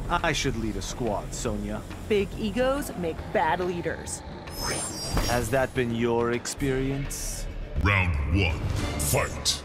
I should lead a squad, Sonya. Big egos make bad leaders. Has that been your experience? Round 1. Fight!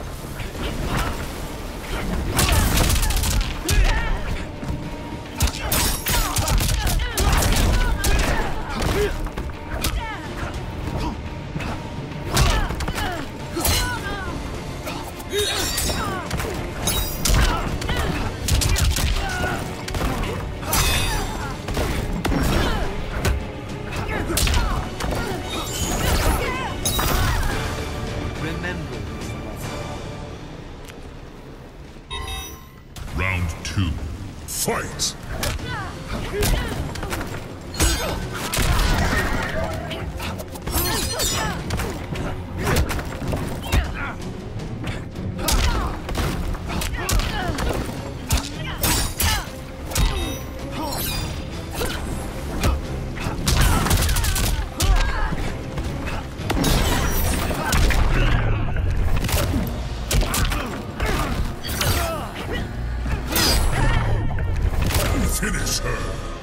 Remember this lesson. Round 2. Fight! Finish her!